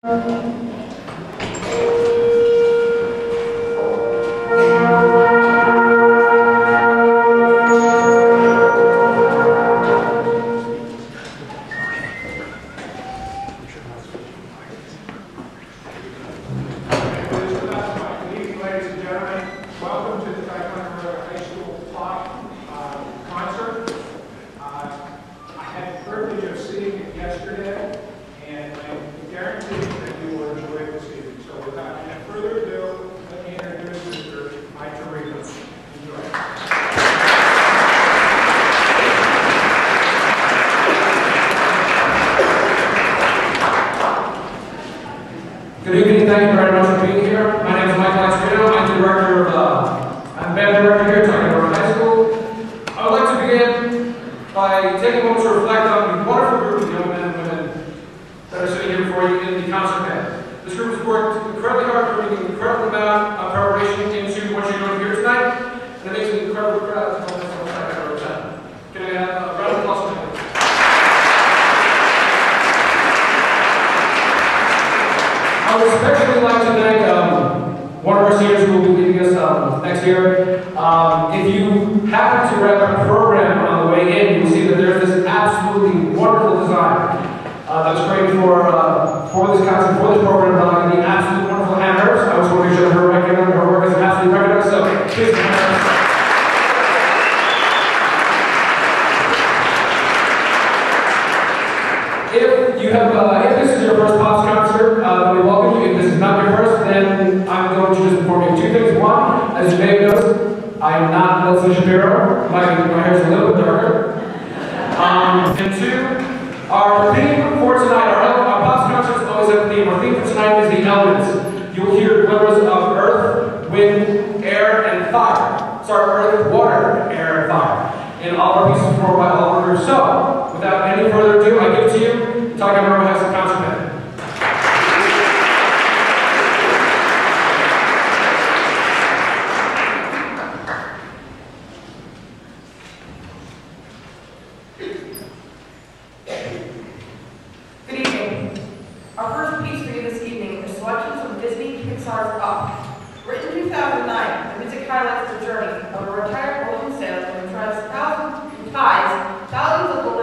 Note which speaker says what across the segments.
Speaker 1: Ladies and gentlemen, welcome to the Ticonderoga High School Talk concert. I had the privilege of seeing it yesterday, and I guarantee that you will enjoy it this evening. So without any further ado, let me introduce Mr. Ticonderoga. Enjoy.
Speaker 2: Good evening, thank you very much for being here. My name is Michael Escrito. I'm the director I'm band director here at Ticonderoga High School. I would like to begin by taking a moment to reflect on the wonderful group of young men and women that are sitting here before you in the concert band. This group has worked incredibly hard, putting an incredible amount of preparation into what you're doing here tonight, and it makes me incredibly proud to call myself Ticonderoga Town. Can I have a round of applause for them? I would especially like to thank one of our seniors who will be leaving us next year. If you happen to grab a program on the way in, you will see that there's this absolutely wonderful design that's great for this concert, for this program, the absolutely wonderful Hannah Hurst. I just want to make sure that her work is absolutely recognized, so please come on. If this is your first Pops concert, then we welcome you. If this is not your first, then I'm going to just inform you of two things. One, as you may have noticed, I am not Nelson Shapiro. My hair is a little bit darker. And two, our theme for tonight, our Pops concerts always have a theme. Our theme for tonight is the elements. You'll hear glimmers of earth, wind, air, and fire. Sorry, earth, water, air, and fire. In all our pieces performed by all our groups. So, without any further ado, I give to you Ticonderoga has a concert band.
Speaker 3: Good evening. Our first piece for you this evening is selections from Disney Pixar's Up. Written in 2009, the music highlights the journey of a retired balloon salesman who ties thousands of balloons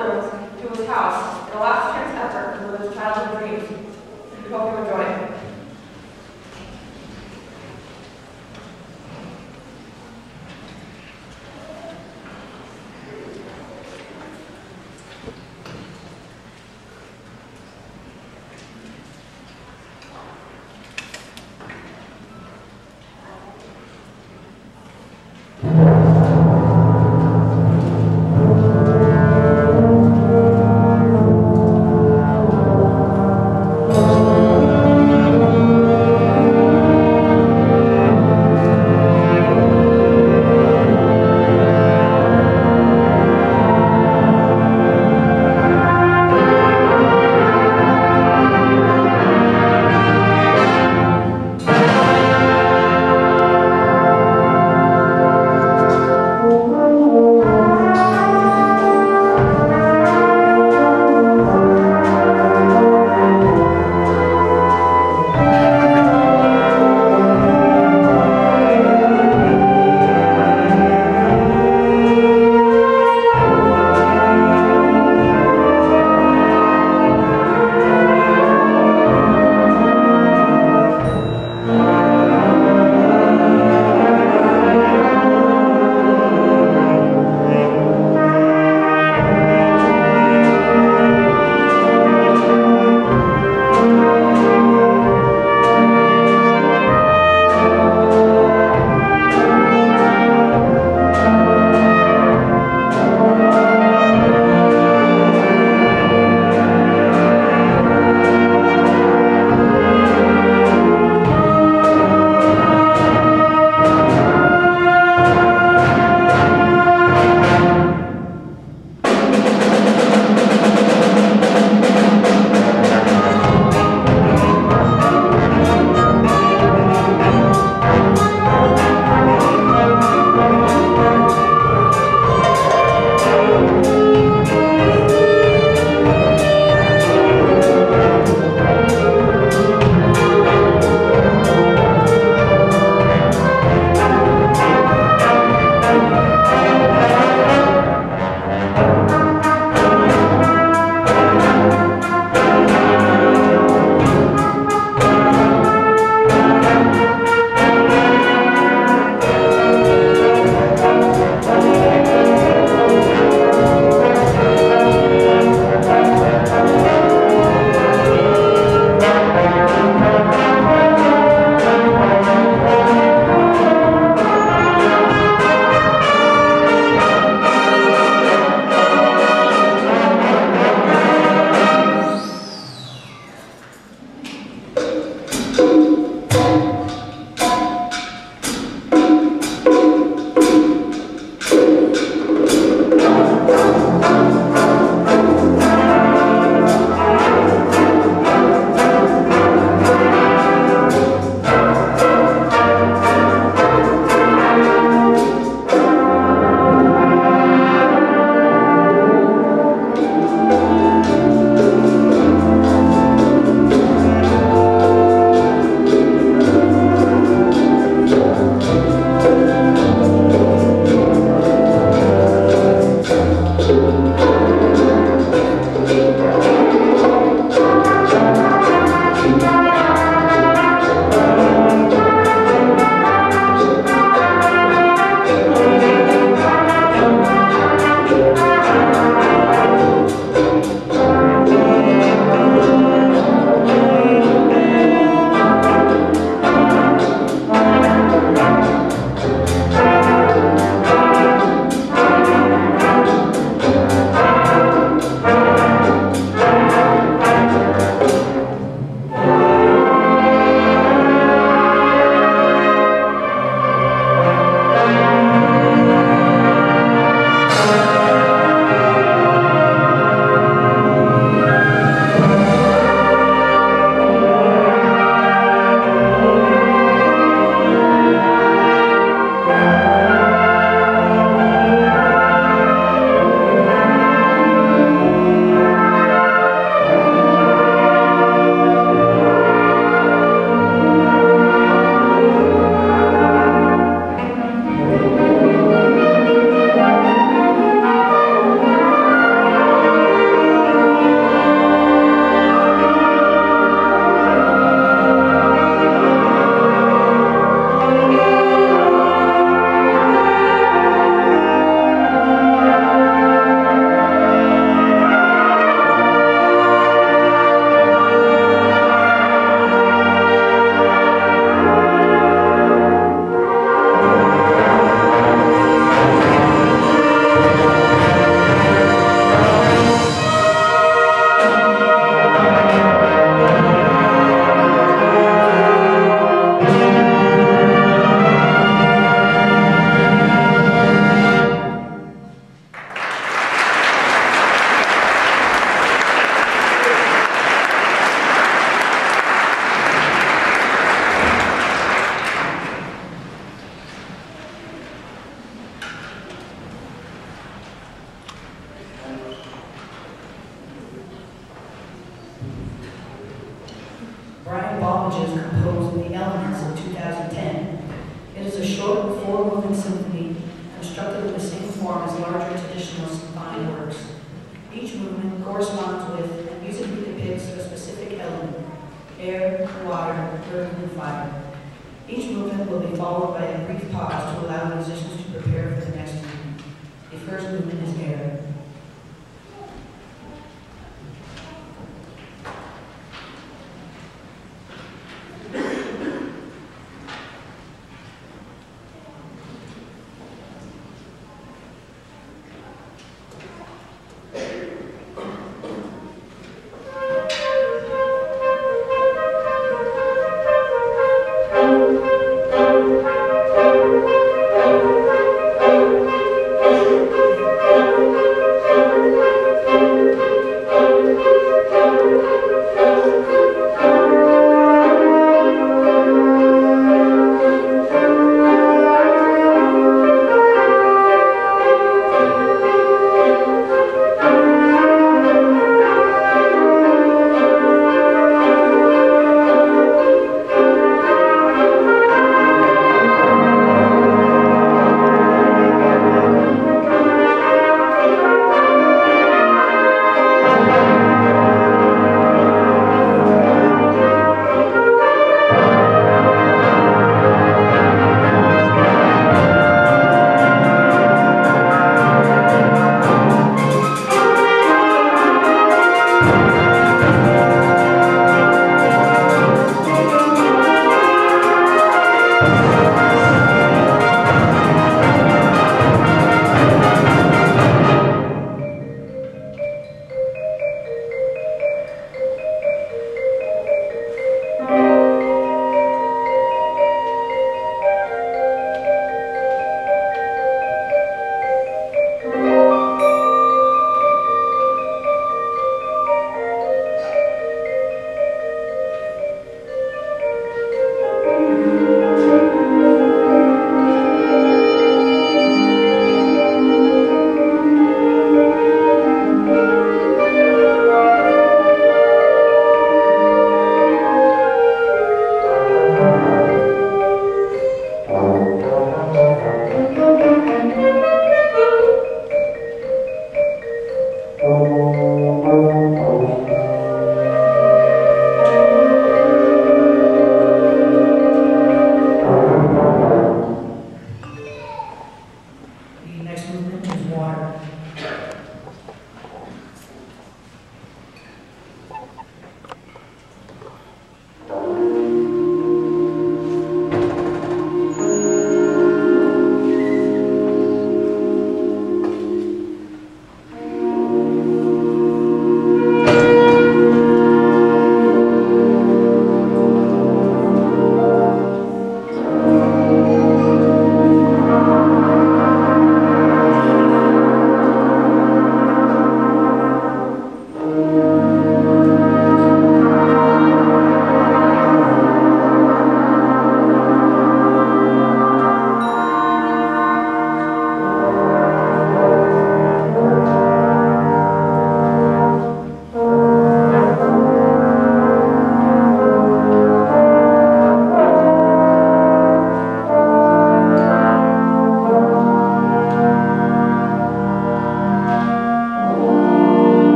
Speaker 4: acknowledges composed of the elements of 2010. It is a short, four-moving symphony constructed in the same form as larger traditional symphonic works. Each movement corresponds with and musically depicts a specific element: air, water, earth, and fire. Each movement will be followed by a brief pause to allow musicians to prepare for the next movement. The first movement is air.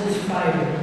Speaker 4: passes 5.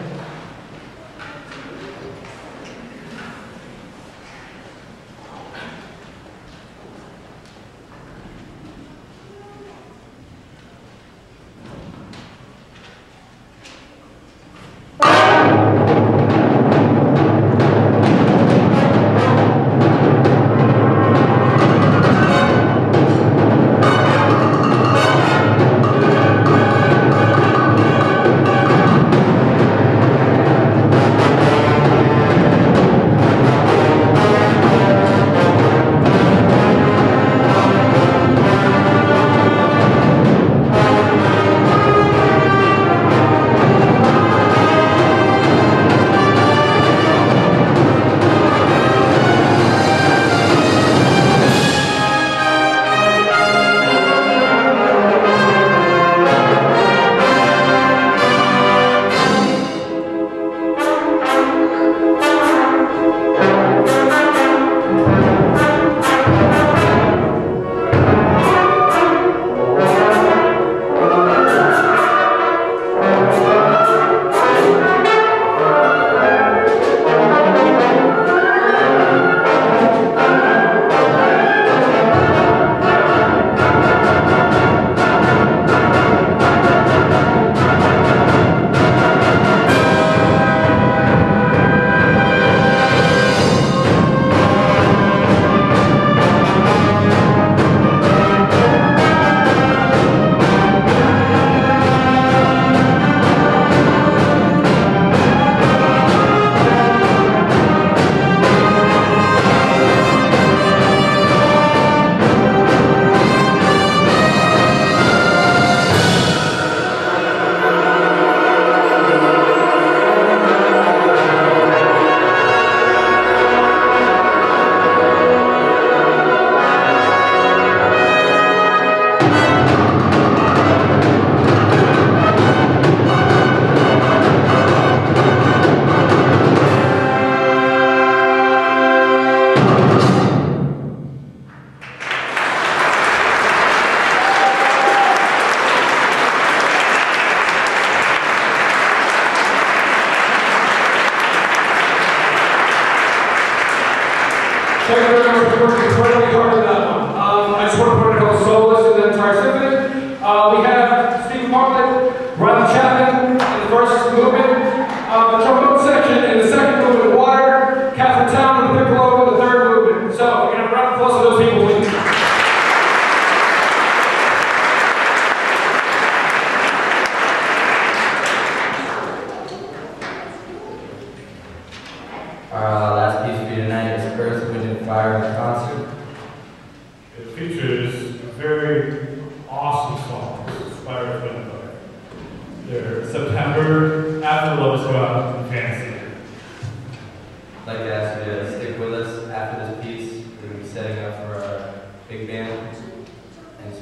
Speaker 2: Thank you very much for working incredibly hard on that one. I just want to put a couple soloists in the entire symphony. We have Steve Bartlett, Ron Chapman in the first movement, the trombone section in the second movement, Water, Catherine Town in the piccolo in the third movement. So we're going to have a round of applause for those people, please.
Speaker 5: Our last piece for you tonight is Earth, Wind, and Fire in Concert.
Speaker 6: It features very awesome songs inspired by the book. They're September, After Love Is Gone, and Fantasy.
Speaker 5: I'd like to ask you to stick with us after this piece. We're going to be setting up for our big band. And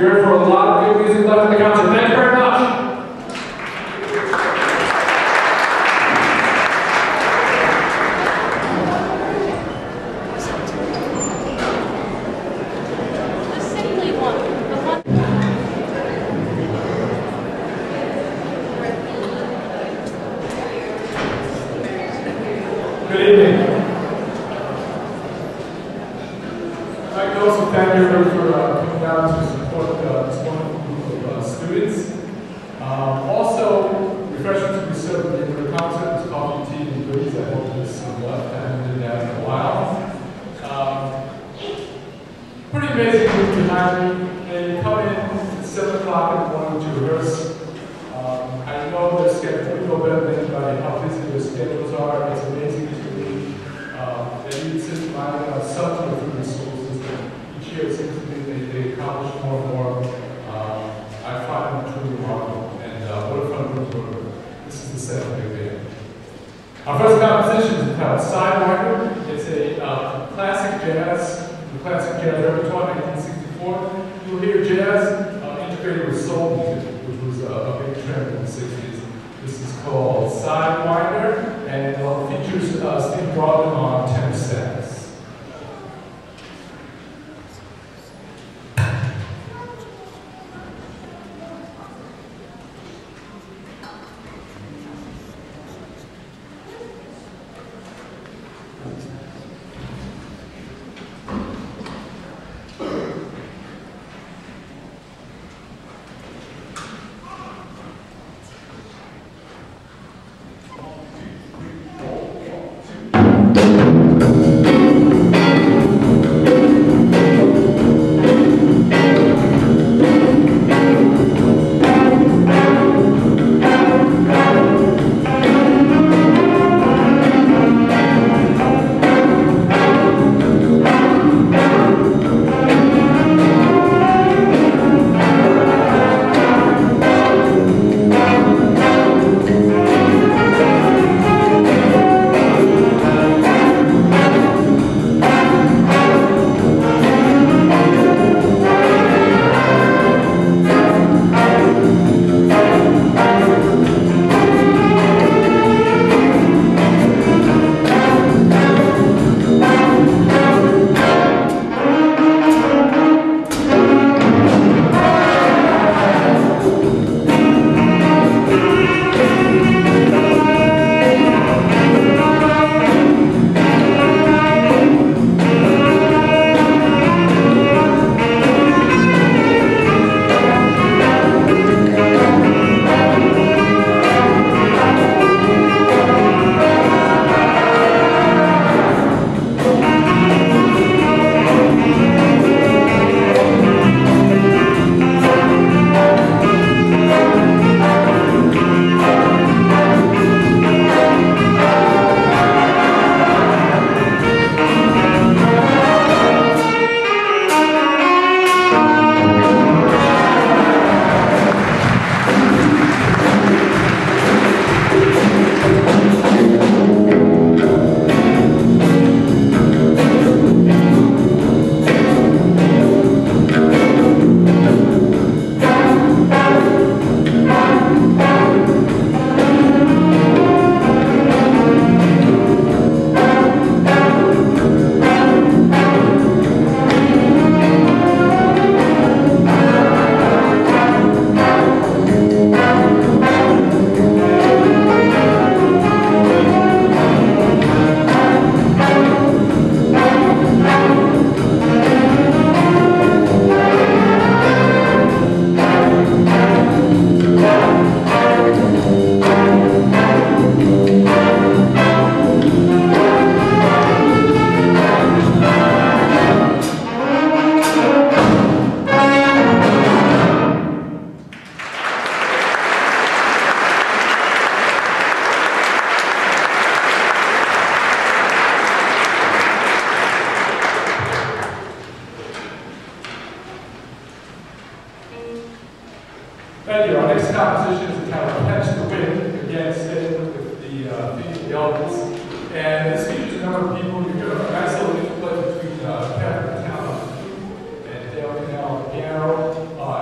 Speaker 2: You're in for a lot of good music left in the concert. Thank you very much. Good evening. I'd like to also thank everybody for coming down to support this wonderful group of students. Also, refreshments will be served at the end of the concert. There's coffee, tea, and goodies. I hope there's some left. I haven't been down in a while. Pretty amazing group behind me. They come in at 7 o'clock in the morning to rehearse. I know their schedule. We know better than anybody how busy their schedules are. It's amazing to me. They need since my son went through the school system. Each year it seems to me they accomplish more and more. I find them truly remarkable. And what a fun group to work with. This is the second big band. Our first composition is entitled Sidewalker. It's a classic jazz repertoire, 1964. You'll hear jazz integrated with soul music, which was a big trend in the 60s. This is called Sidewinder, and it features Steve Broadman on tenor sax. Thank you. Our next composition is entitled Catch the Wind, again staying with the theme of the elements. And this features a number of people. You're going to a nice little interplay between Kevin Town and Dale Canal on the piano,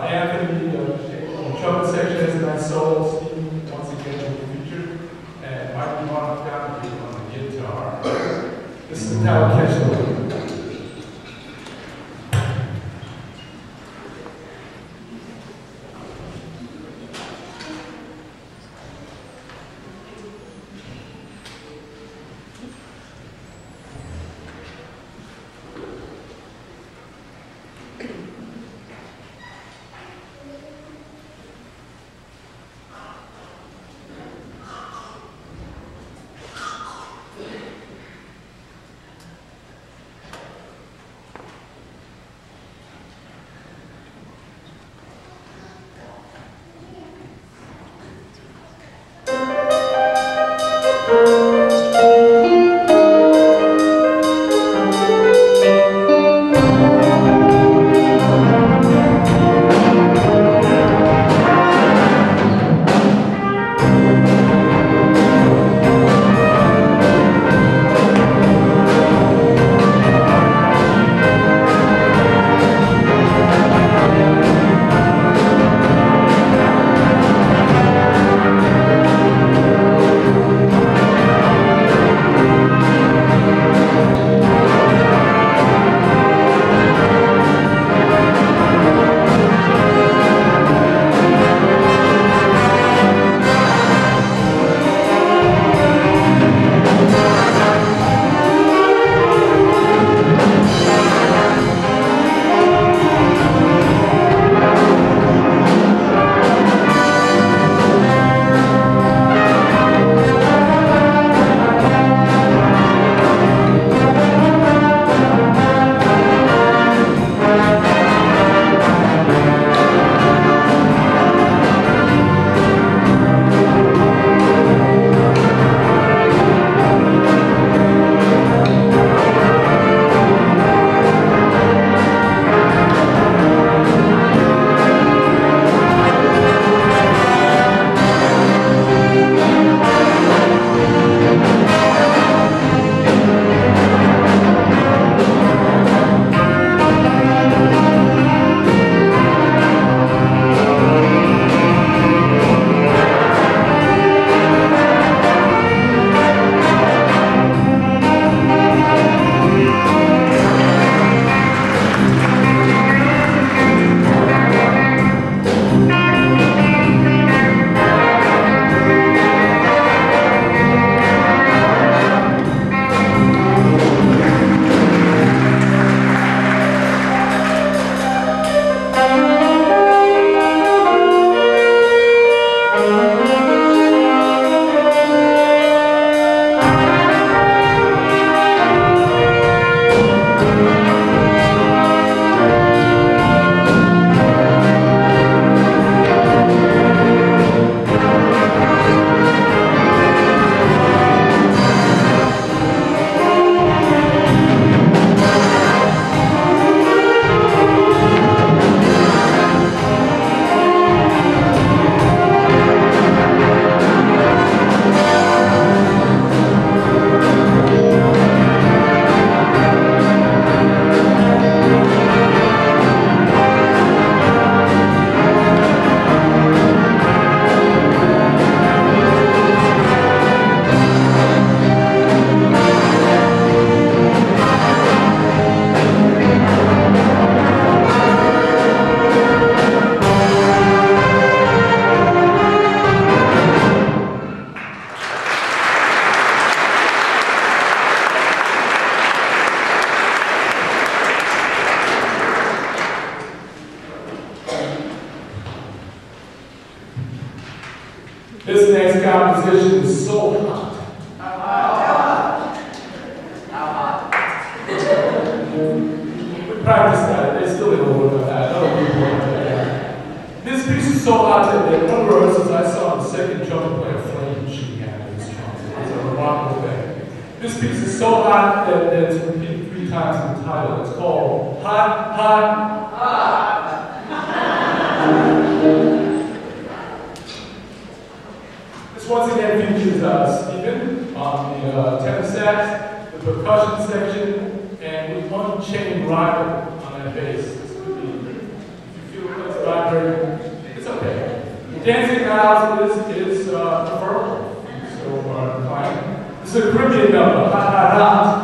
Speaker 2: This next composition is so hot. We practiced that. They still didn't work on that. Other people worked on that. This piece is so hot that one rehearsals I saw the second trumpet player flame shooting out of his trumpet. It's a remarkable thing. This piece is so hot that it's repeated 3 times in the title. It's called Hot, Hot, Hot. This once again features Stephen on the tenor sax, the percussion section, and with one chain rider on that bass. This could be, if you feel it's vibrating, it's okay. Dancing house is preferable. So, fine. This is a Caribbean number, hot, hot, hot.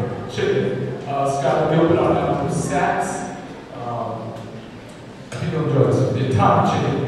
Speaker 2: chicken. Scott will be open on sax. I think you'll enjoy this. The entire chicken.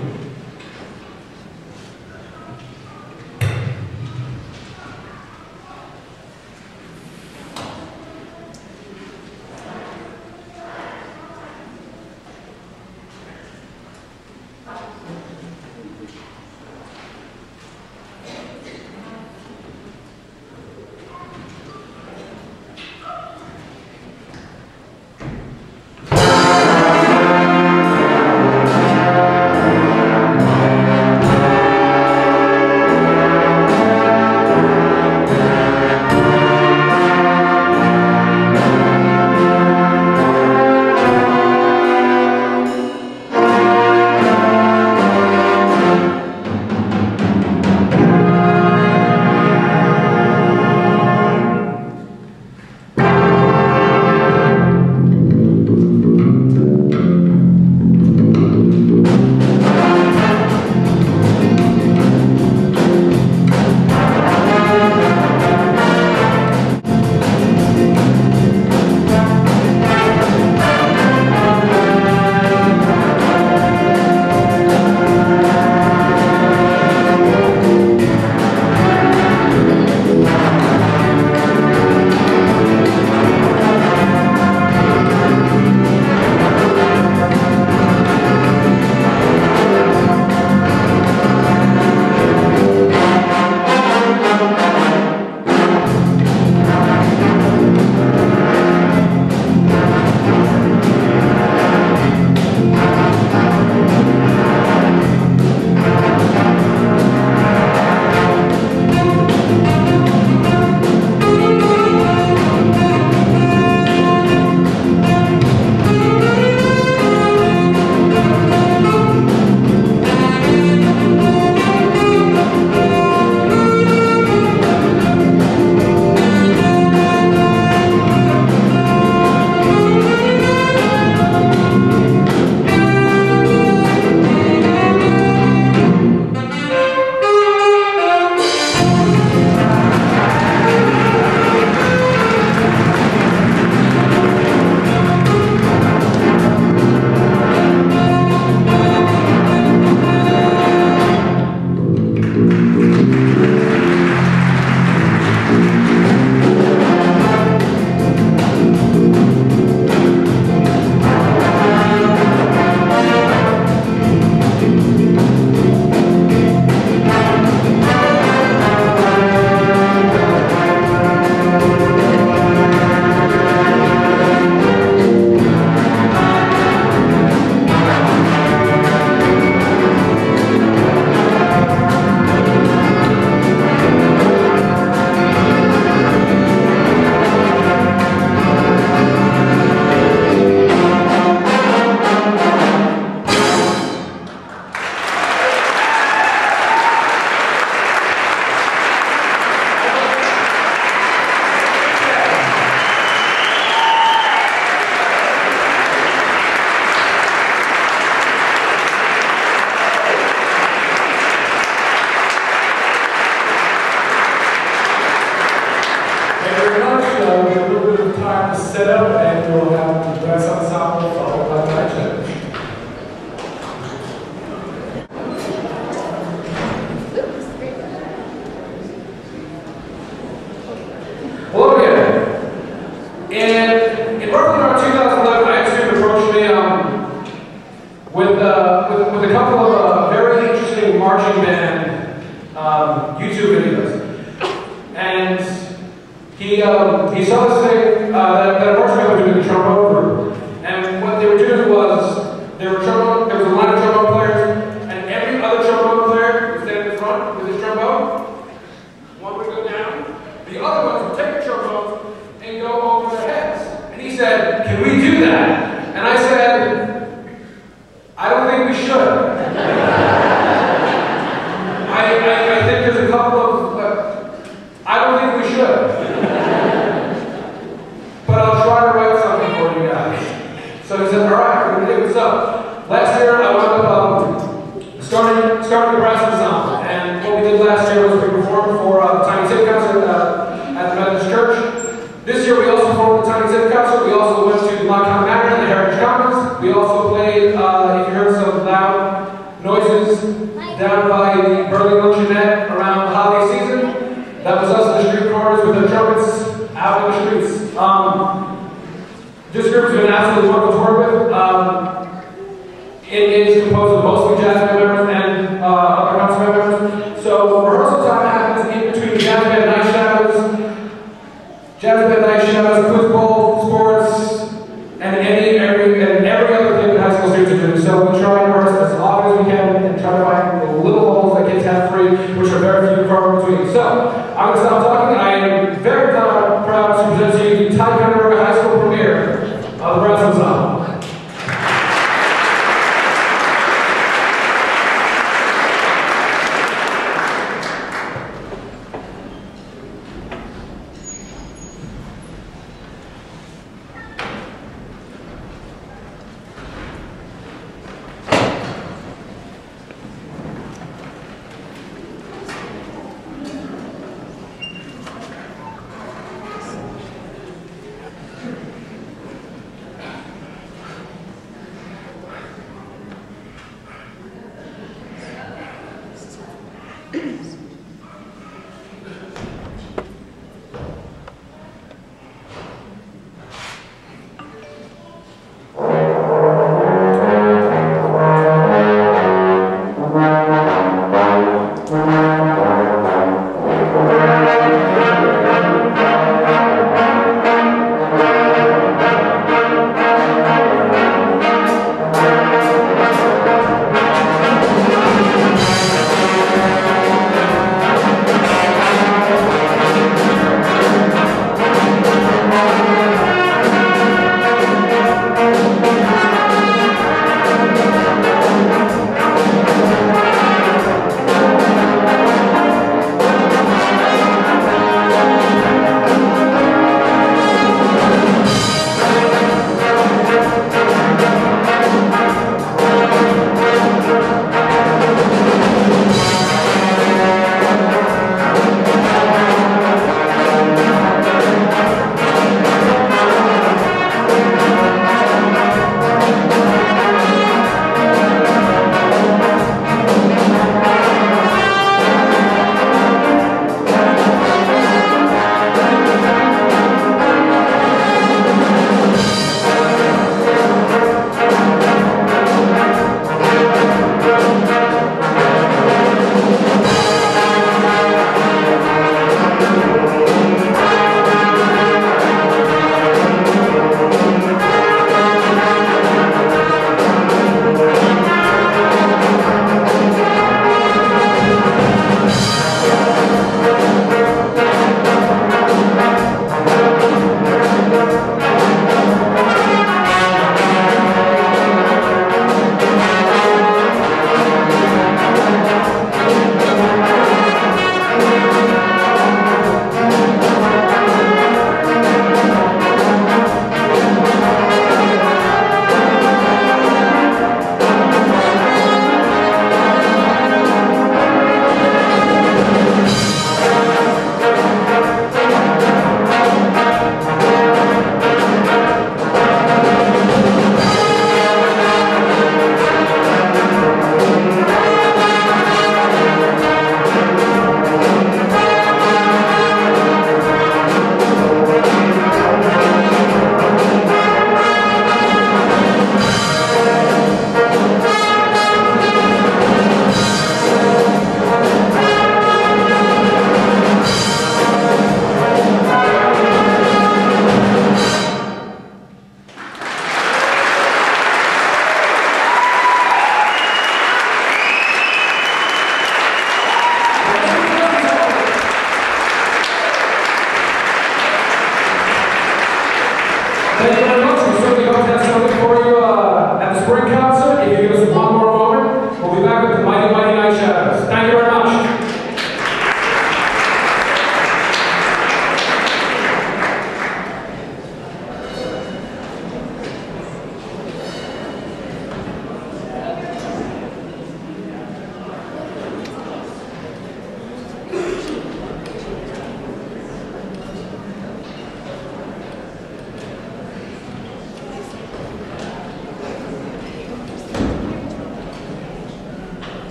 Speaker 2: set up and we'll have the dress ensemble followed by the church. Hello again. And in roughly around 2011, I had a student approach me with a couple of very interesting marching band YouTube videos. And he saw this thing that a marching band was doing, the trombone group. And what they were doing was, there was a line of trombone players, and every other trombone player would stand in front with his trombone. One would go down, the other ones would take the trombone and go over their heads. And he said, "Can we do that?" And I said, "I don't think we should." I think there's a couple of, I don't think we should. But I'll try to write something for you guys. So he said, "All right, we're going to do it." So last year I wound up starting the brass ensemble. And what we did last year was we performed for the Tiny Tip concert at the Methodist Church. This year we also Civic Council. We also went to the Montcalm Manor and the Heritage Commons. We also played, if you heard some loud noises down by the Burley Luncheonette around the holiday season, that was us in the street corners with the trumpets out in the streets. This group has been absolutely wonderful to work with. It is composed of mostly jazz band members and other council members. So rehearsal time happens in between jazz band night shadows, quiz bowl, sports, and every other thing that high school students are doing. So we try and rehearse as often as we can and try to find the little holes that kids have free, which are very few far between. So I'm going to stop talking. I am very proud to present to you the Ticonderoga High School premiere of the Brass Ensemble.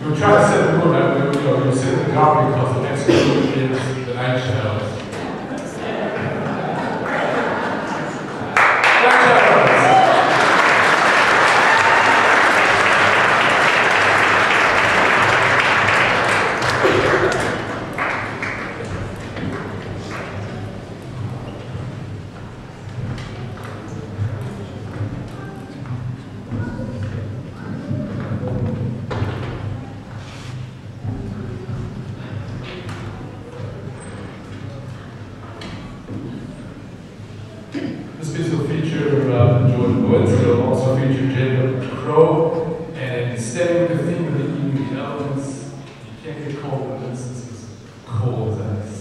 Speaker 2: We try to set the mood that we sit in the gallery because the next group is the night shadows. This piece will feature Jordan Woods. It'll also feature Jacob Crow. And staying with the theme of the evening, the elements, you can't get cold with this. This is cold as ice.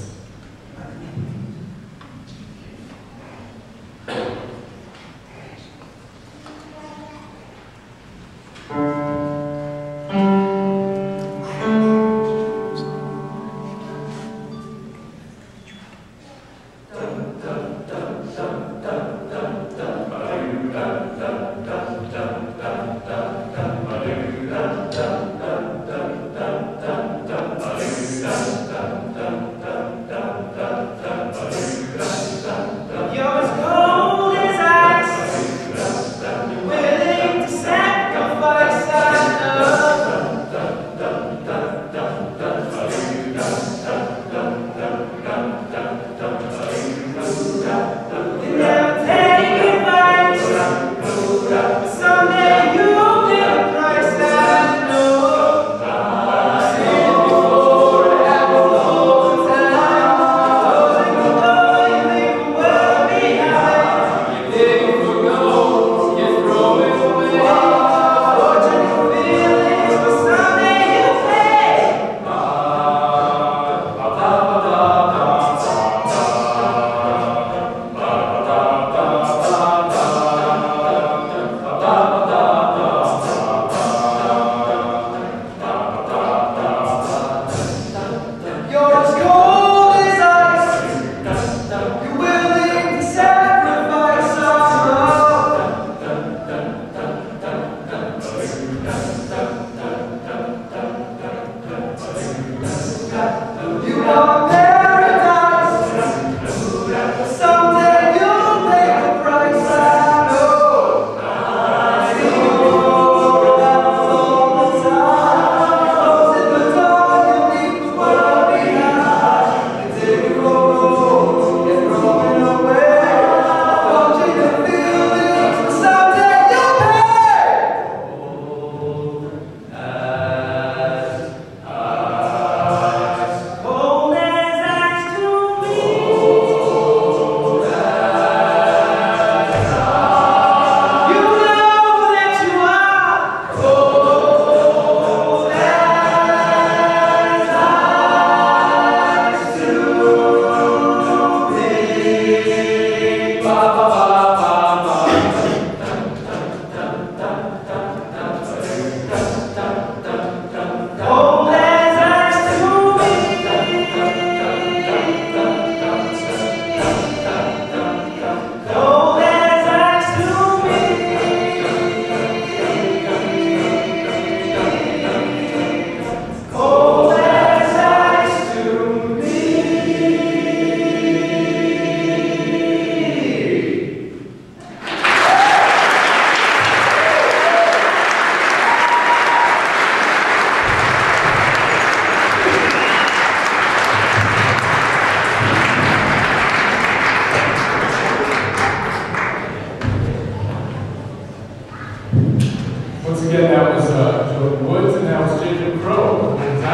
Speaker 2: Once again, that was Jordan Woods, and that was Jacob Crow.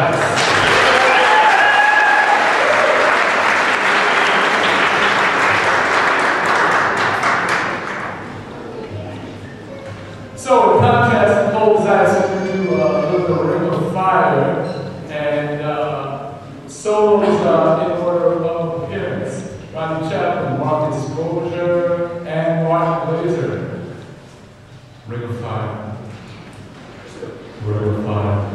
Speaker 2: So, in contrast to Cold as Ice, we're going to do a little bit of Ring of Fire, and solos in order of appearance. Rodney Chapman, Marcus Exposure, and Martin Glazer. Ring of Fire. Ring of Fire.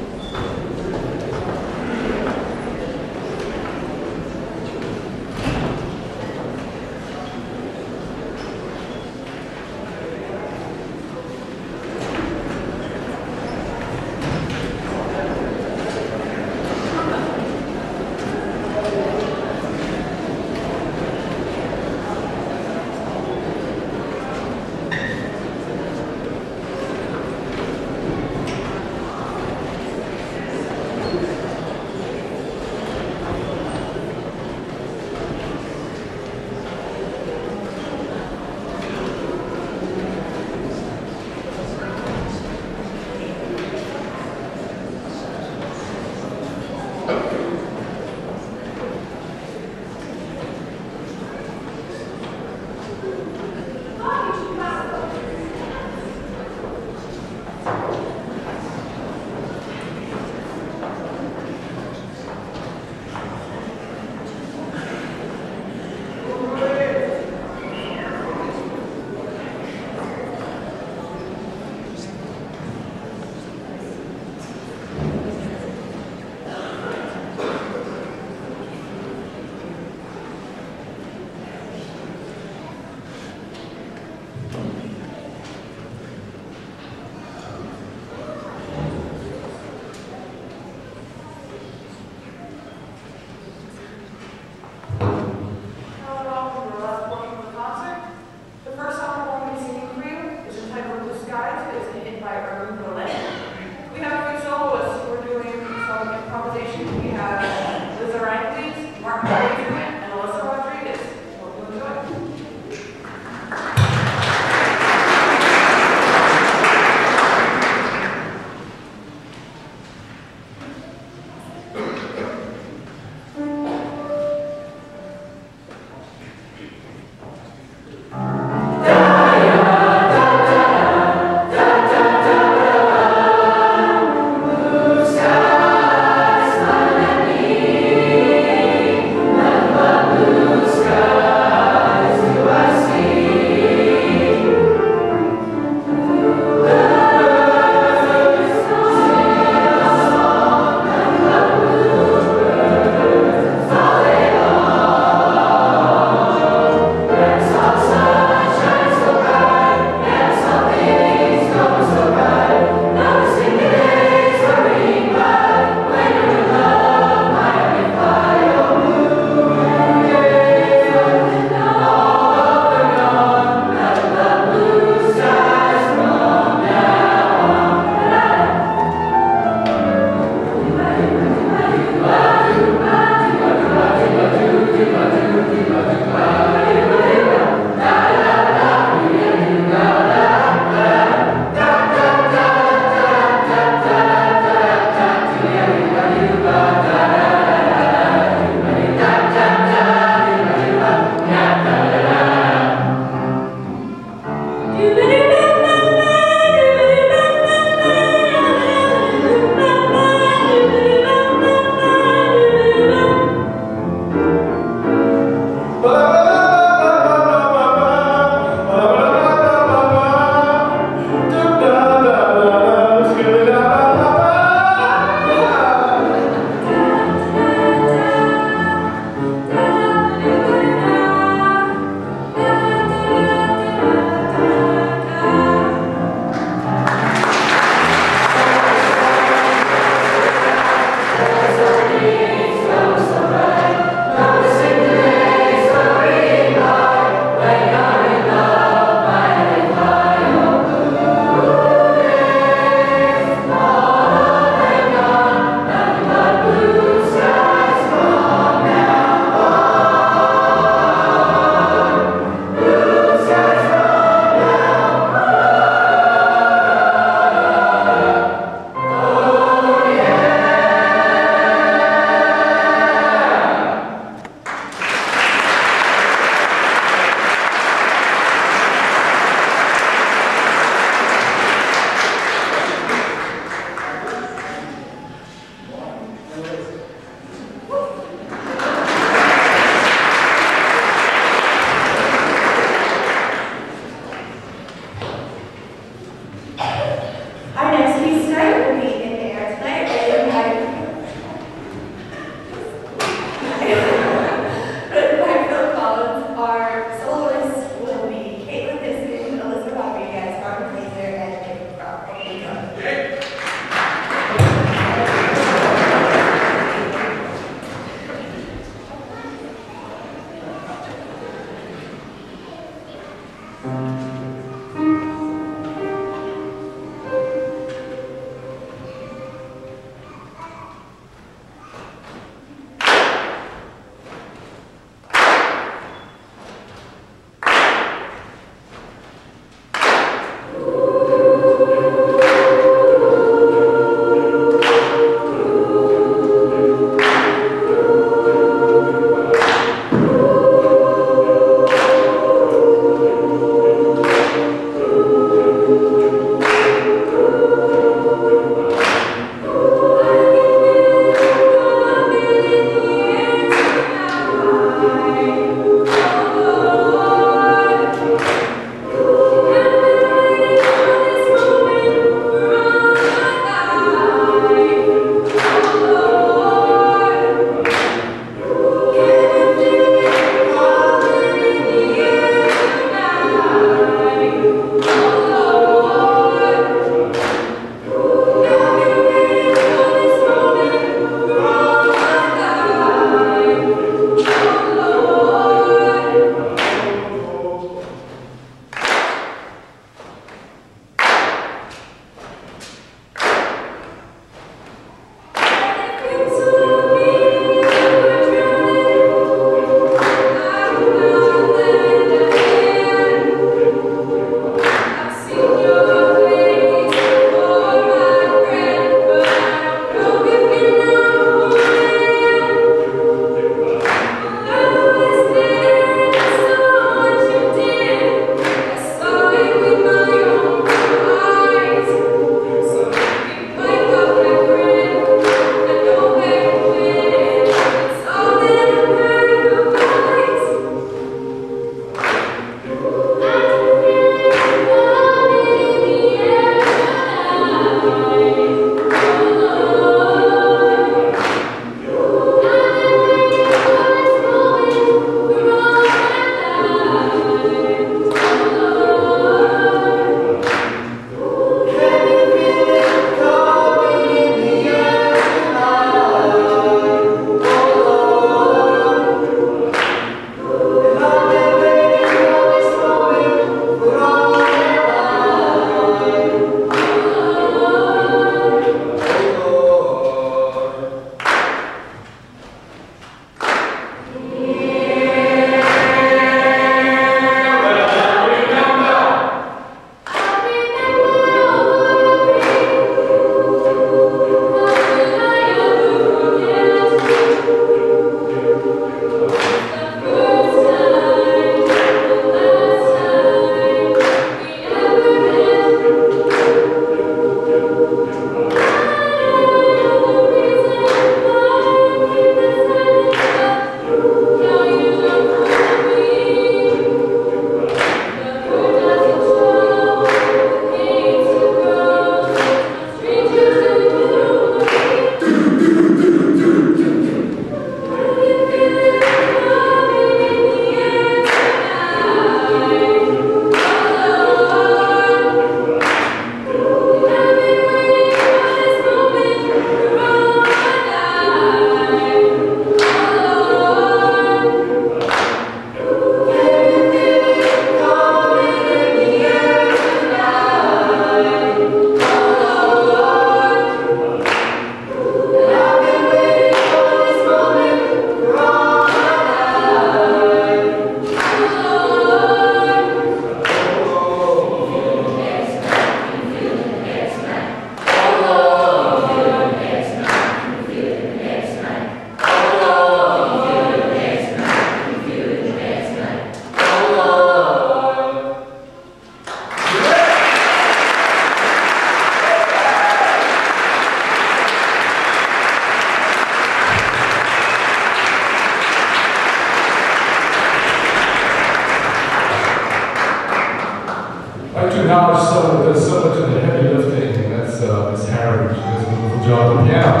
Speaker 2: acknowledge someone that does so much of the heavy lifting, and that's Miss Harry. She does a wonderful job on the piano.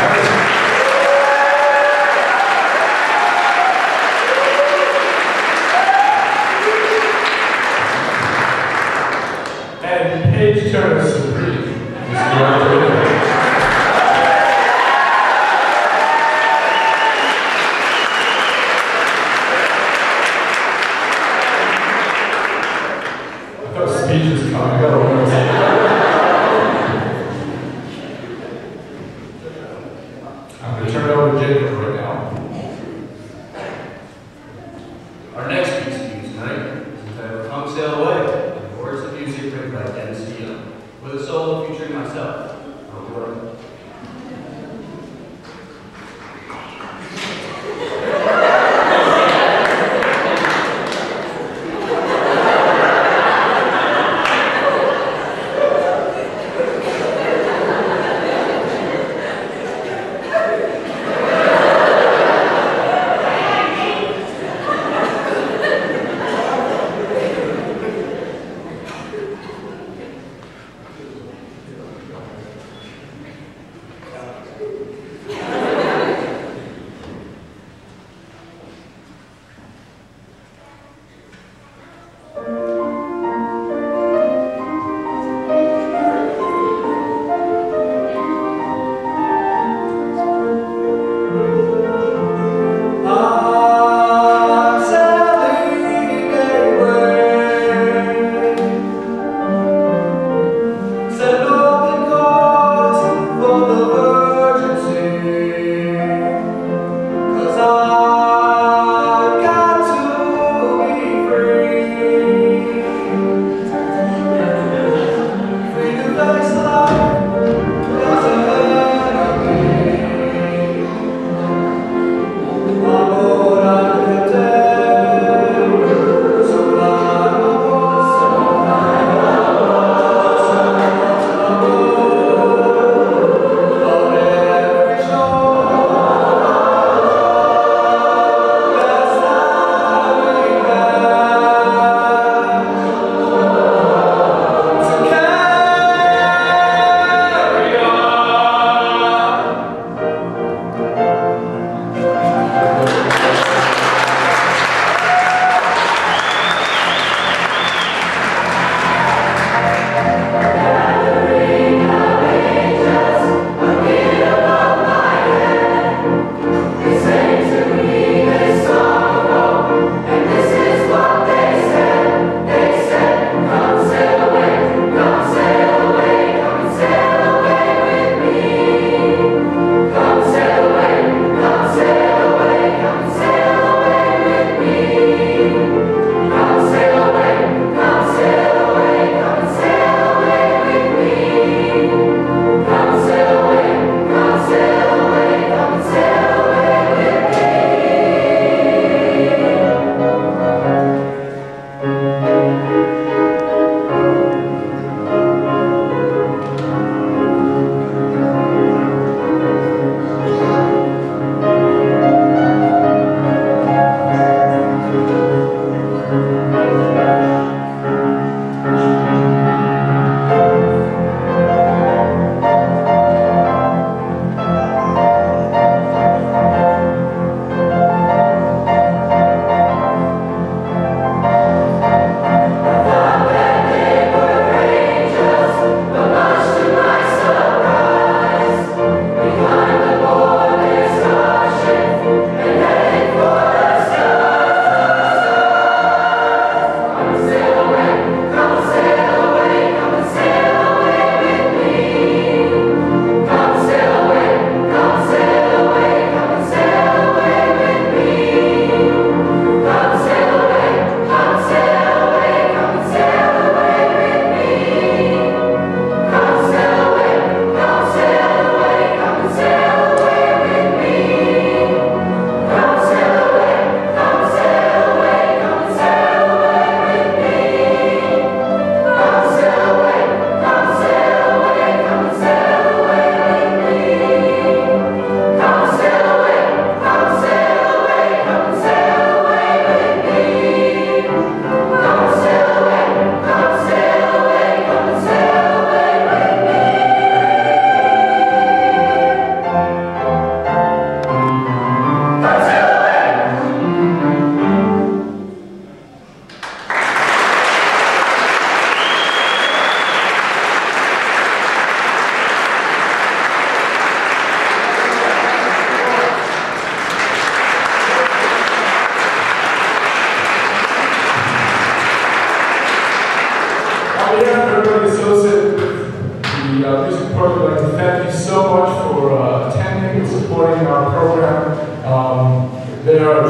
Speaker 2: And Paige Turner Supreme. Speech is coming up. I'm going to turn it over to Jacob right now.
Speaker 7: Our next piece for you tonight is entitled Come Sail Away, in the words of music written by Dennis Young, with a solo featuring myself. I'll do it.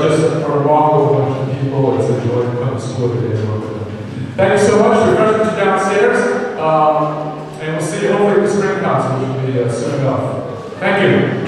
Speaker 2: just a remarkable bunch of people. It's a joy to come to school today and work with them. Thank you so much. The refreshments are downstairs. And we'll see you hopefully at the spring concert, which will be soon enough. Thank you.